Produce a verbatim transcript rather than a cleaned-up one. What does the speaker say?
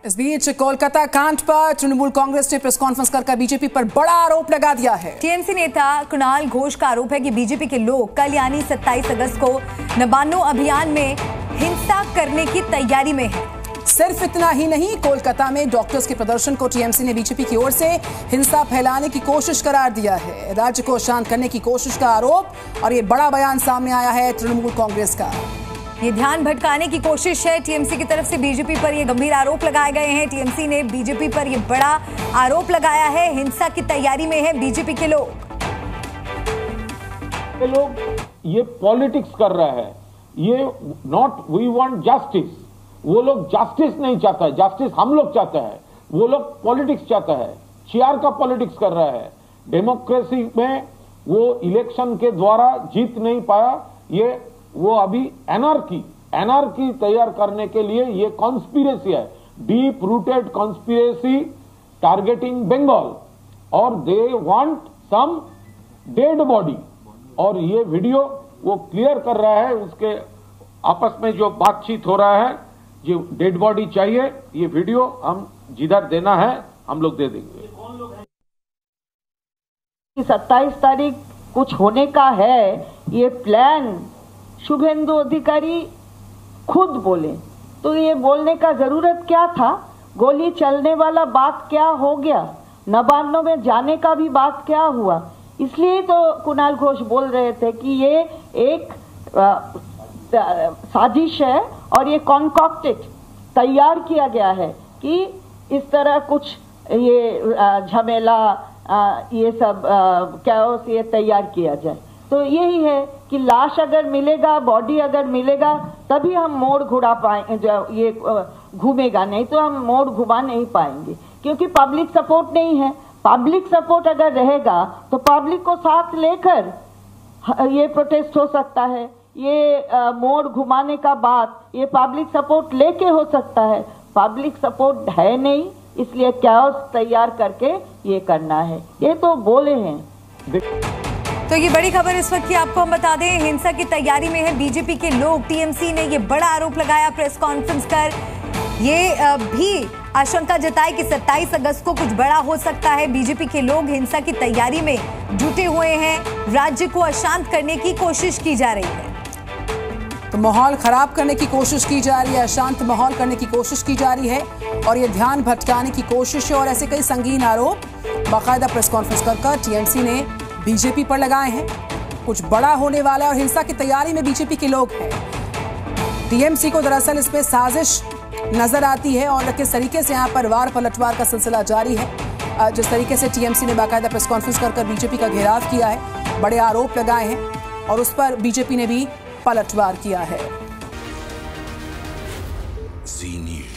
इस बीच कोलकाता कांड पर तृणमूल कांग्रेस ने प्रेस कॉन्फ्रेंस कर बीजेपी पर बड़ा आरोप लगा दिया है। टीएमसी नेता कुणाल घोष का आरोप है कि बीजेपी के लोग कल यानी सत्ताईस अगस्त को नबानो अभियान में हिंसा करने की तैयारी में है। सिर्फ इतना ही नहीं, कोलकाता में डॉक्टर्स के प्रदर्शन को टीएमसी ने बीजेपी की ओर से हिंसा फैलाने की कोशिश करार दिया है। राज्य को शांत करने की कोशिश का आरोप और ये बड़ा बयान सामने आया है तृणमूल कांग्रेस का। ये ध्यान भटकाने की कोशिश है टीएमसी की तरफ से। बीजेपी पर ये गंभीर आरोप लगाए गए हैं। टीएमसी ने बीजेपी पर ये बड़ा आरोप लगाया है। हिंसा की तैयारी में है बीजेपी के लोग। ये लोग ये पॉलिटिक्स कर रहा है। ये नॉट वी वांट जस्टिस, वो लोग जस्टिस नहीं चाहता है, जस्टिस हम लोग चाहते हैं। वो लोग पॉलिटिक्स चाहता है, चेयर का पॉलिटिक्स कर रहा है। डेमोक्रेसी में वो इलेक्शन के द्वारा जीत नहीं पाया, ये वो अभी एनार्की एनार्की तैयार करने के लिए ये कॉन्स्पिरेसी है, deep rooted conspiracy targeting Bengal, और they want some dead body. और ये वीडियो वो क्लियर कर रहा है, उसके आपस में जो बातचीत हो रहा है, जो डेड बॉडी चाहिए, ये वीडियो हम जिधर देना है हम लोग दे देंगे। सत्ताईस तारीख कुछ होने का है, ये प्लान शुभेंदु अधिकारी खुद बोले, तो ये बोलने का जरूरत क्या था? गोली चलने वाला बात क्या हो गया? नबानो में जाने का भी बात क्या हुआ? इसलिए तो कुणाल घोष बोल रहे थे कि ये एक आ, साजिश है और ये कॉन्कॉक्टेड तैयार किया गया है कि इस तरह कुछ ये झमेला, ये सब कैओस ये तैयार किया जाए। तो यही है कि लाश अगर मिलेगा, बॉडी अगर मिलेगा, तभी हम मोड़ घुरा पाएंगे, ये घूमेगा, नहीं तो हम मोड़ घुमा नहीं पाएंगे, क्योंकि पब्लिक सपोर्ट नहीं है। पब्लिक सपोर्ट अगर रहेगा तो पब्लिक को साथ लेकर ये प्रोटेस्ट हो सकता है। ये मोड़ घुमाने का बात ये पब्लिक सपोर्ट लेके हो सकता है। पब्लिक सपोर्ट है नहीं, इसलिए कैओस तैयार करके ये करना है, ये तो बोले हैं। तो ये बड़ी खबर इस वक्त की आपको हम बता दें, हिंसा की तैयारी में है बीजेपी के लोग। टीएमसी ने ये बड़ा आरोप लगाया प्रेस कॉन्फ्रेंस कर। ये भी आशंका जताई कि सत्ताईस अगस्त को कुछ बड़ा हो सकता है। बीजेपी के लोग हिंसा की तैयारी में जुटे हुए हैं। राज्य को अशांत करने की कोशिश की जा रही है। तो माहौल खराब करने की कोशिश की जा रही है, अशांत माहौल करने की कोशिश की जा रही है और ये ध्यान भटकाने की कोशिश है। और ऐसे कई संगीन आरोप बाकायदा प्रेस कॉन्फ्रेंस कर कर टीएमसी ने बीजेपी पर लगाए हैं। कुछ बड़ा होने वाला है और हिंसा की तैयारी में बीजेपी के लोग हैं। टीएमसी को दरअसल इसमें साजिश नजर आती है और किस तरीके से यहाँ पर वार पलटवार का सिलसिला जारी है। जिस तरीके से टीएमसी ने बाकायदा प्रेस कॉन्फ्रेंस कर कर बीजेपी का घेराव किया है, बड़े आरोप लगाए हैं और उस पर बीजेपी ने भी पलटवार किया है।